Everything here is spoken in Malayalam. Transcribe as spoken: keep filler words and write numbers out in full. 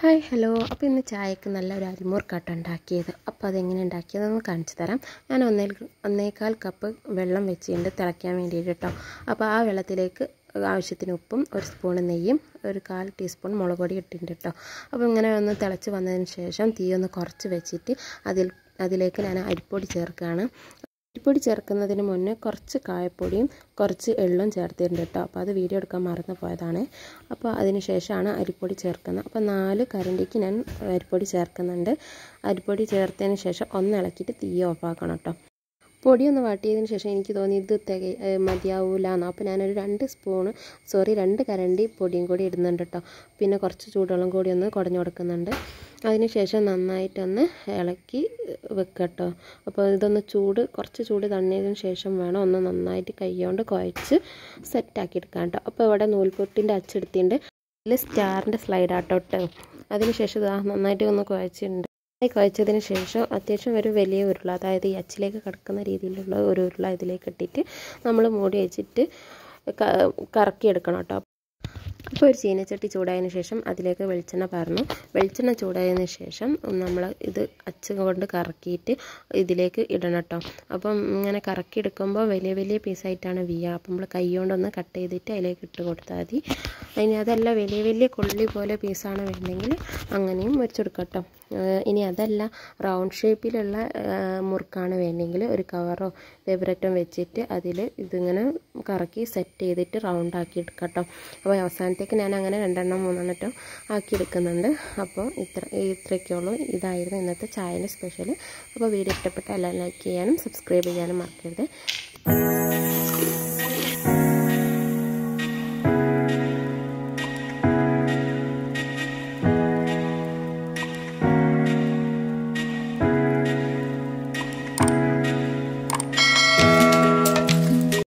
ഹായ് ഹലോ അപ്പോൾ ഇന്ന് ചായക്ക് നല്ലൊരു അരിമുറുക്കാട്ടം ഉണ്ടാക്കിയത്. അപ്പോൾ അതെങ്ങനെ ഉണ്ടാക്കിയതെന്ന് കാണിച്ചു തരാം. ഞാൻ ഒന്നേ ഒന്നേകാൽ കപ്പ് വെള്ളം വെച്ചിട്ടുണ്ട് തിളയ്ക്കാൻ വേണ്ടിയിട്ട് കേട്ടോ. അപ്പോൾ ആ വെള്ളത്തിലേക്ക് ആവശ്യത്തിന് ഉപ്പും ഒരു സ്പൂൺ നെയ്യും ഒരു കാൽ ടീസ്പൂൺ മുളക് പൊടി ഇട്ടിട്ടുണ്ട് കേട്ടോ. അപ്പോൾ ഇങ്ങനെ ഒന്ന് തിളച്ച് വന്നതിന് ശേഷം തീ ഒന്ന് കുറച്ച് വെച്ചിട്ട് അതിൽ അതിലേക്ക് ഞാൻ അരിപ്പൊടി ചേർക്കുകയാണ്. അരിപ്പൊടി ചേർക്കുന്നതിന് മുന്നേ കുറച്ച് കായപ്പൊടിയും കുറച്ച് എള്ളും ചേർത്തിട്ടുണ്ട് കേട്ടോ. അപ്പോൾ അത് വീഡിയോ എടുക്കാൻ മറന്നു പോയതാണ്. അപ്പോൾ അതിന് ശേഷമാണ് അരിപ്പൊടി ചേർക്കുന്നത്. അപ്പോൾ നാല് കരണ്ടിക്ക് ഞാൻ അരിപ്പൊടി ചേർക്കുന്നുണ്ട്. അരിപ്പൊടി ചേർത്തതിന് ശേഷം ഒന്ന് ഇളക്കിയിട്ട് തീ ഓഫാക്കണം കേട്ടോ. പൊടിയൊന്ന് വാട്ടിയതിന് ശേഷം എനിക്ക് തോന്നി ഇത് തിക മതിയാവില്ല എന്നോ. അപ്പോൾ ഞാനൊരു രണ്ട് സ്പൂണ് സോറി രണ്ട് കരണ്ടി പൊടിയും കൂടി ഇടുന്നുണ്ട് കേട്ടോ. പിന്നെ കുറച്ച് ചൂടുവെള്ളം കൂടി ഒന്ന് കുടഞ്ഞു കൊടുക്കുന്നുണ്ട്. അതിന് ശേഷം നന്നായിട്ടൊന്ന് ഇളക്കി വെക്കുക കേട്ടോ. അപ്പോൾ ഇതൊന്ന് ചൂട് കുറച്ച് ചൂട് തണിയതിന് ശേഷം വേണം ഒന്ന് നന്നായിട്ട് കൈകൊണ്ട് കുഴച്ച് സെറ്റാക്കി എടുക്കാൻ കേട്ടോ. അപ്പോൾ ഇവിടെ നൂൽപുട്ടിൻ്റെ അച്ചെടുത്തിട്ടുണ്ട്. ഇതിൽ സ്റ്റാറിൻ്റെ സ്ലൈഡാട്ടോ ഇട്ട് അതിന് ശേഷം ഇതാ നന്നായിട്ട് ഒന്ന് കുഴച്ചിട്ടുണ്ട്. കുഴച്ചതിന് ശേഷം അത്യാവശ്യം ഒരു വലിയ ഉരുള, അതായത് ഈ അച്ചിലേക്ക് കിടക്കുന്ന രീതിയിലുള്ള ഒരു ഉരുള ഇതിലേക്ക് ഇട്ടിട്ട് നമ്മൾ മൂടി വെച്ചിട്ട് കറക്കിയെടുക്കണം കേട്ടോ. അപ്പോൾ ഒരു ചീനച്ചട്ടി ചൂടായതിന് ശേഷം അതിലേക്ക് വെളിച്ചെണ്ണ പാർന്നു. വെളിച്ചെണ്ണ ചൂടായതിന് ശേഷം നമ്മൾ ഇത് അച്ച് കൊണ്ട് കറക്കിയിട്ട് ഇതിലേക്ക് ഇടണം കേട്ടോ. അപ്പം ഇങ്ങനെ കറക്കിയെടുക്കുമ്പോൾ വലിയ വലിയ പീസായിട്ടാണ് വീഴുക. അപ്പം നമ്മൾ കൈ കൊണ്ടൊന്ന് കട്ട് ചെയ്തിട്ട് അതിലേക്ക് ഇട്ട് കൊടുത്താൽ മതി. ഇനി അതല്ല വലിയ വലിയ കൊള്ളി പോലെ പീസാണ് വേണമെങ്കിൽ അങ്ങനെയും വെച്ചെടുക്കാം കേട്ടോ. ഇനി അതല്ല റൗണ്ട് ഷേപ്പിലുള്ള മുറുക്കാണ് വേണമെങ്കിൽ ഒരു കവറോ പേപ്പററ്റോ വെച്ചിട്ട് അതിൽ ഇതിങ്ങനെ കറക്കി സെറ്റ് ചെയ്തിട്ട് റൗണ്ട് ആക്കി എടുക്കാം കേട്ടോ. അപ്പോൾ അവസാനത്തേക്ക് ഞാൻ അങ്ങനെ രണ്ടെണ്ണം മൂന്നെണ്ണം ആക്കി എടുക്കുന്നുണ്ട്. അപ്പോൾ ഇത്ര ഇത്രയൊക്കെയുള്ളൂ. ഇതായിരുന്നു ഇന്നത്തെ ചായൻ്റെ സ്പെഷ്യൽ. അപ്പോൾ വീഡിയോ ഇഷ്ടപ്പെട്ടാൽ എല്ലാം ലൈക്ക് ചെയ്യാനും സബ്സ്ക്രൈബ് ചെയ്യാനും മറക്കരുത്.